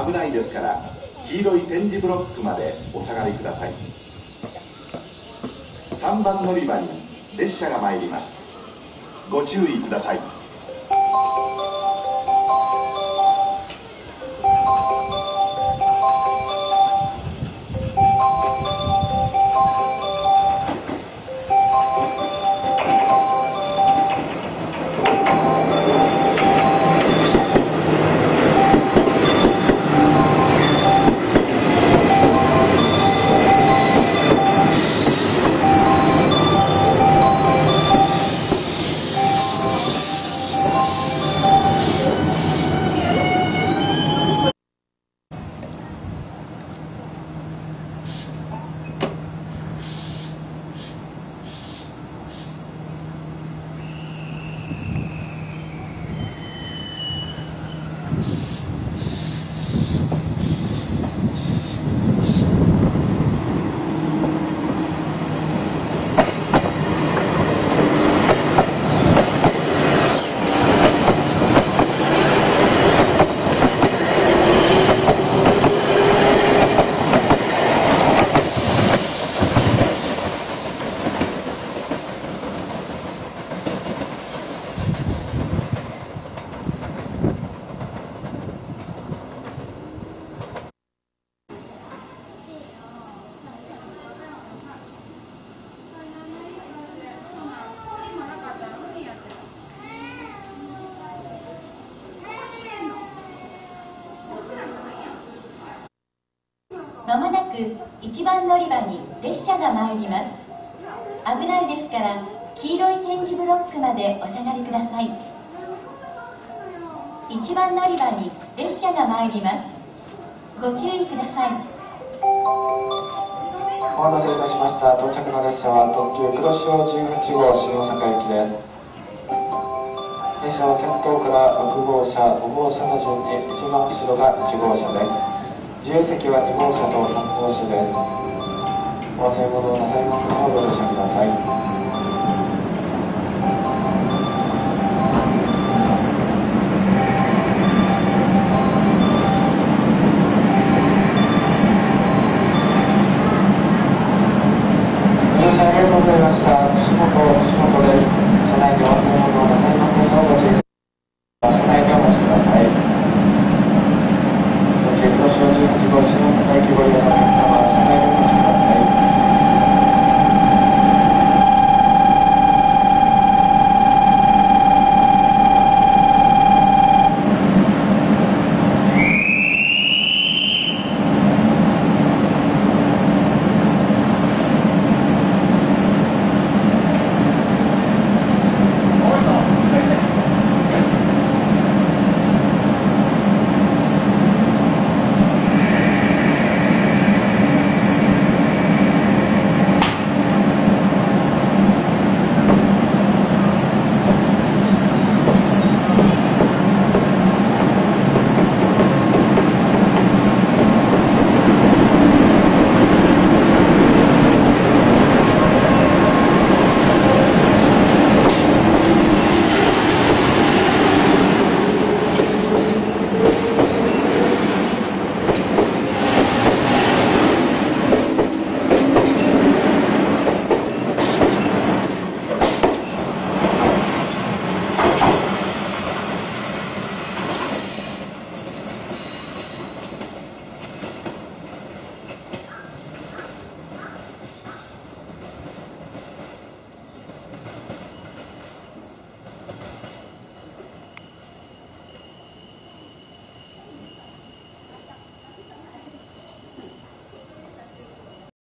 危ないですから、黄色い点字ブロックまでお下がりください。3番乗り場に列車が参ります。ご注意ください。 まもなく1番乗り場に列車が参ります。危ないですから黄色い点字ブロックまでお下がりください。1番乗り場に列車が参ります。ご注意ください。 お待たせいたしました。到着の列車は特急黒潮18号新大阪行きです。列車は先頭から6号車、5号車の順に一番後ろが1号車です。自由席は2号車と3号車です。お忘れ物をなさいますのをご了承ください。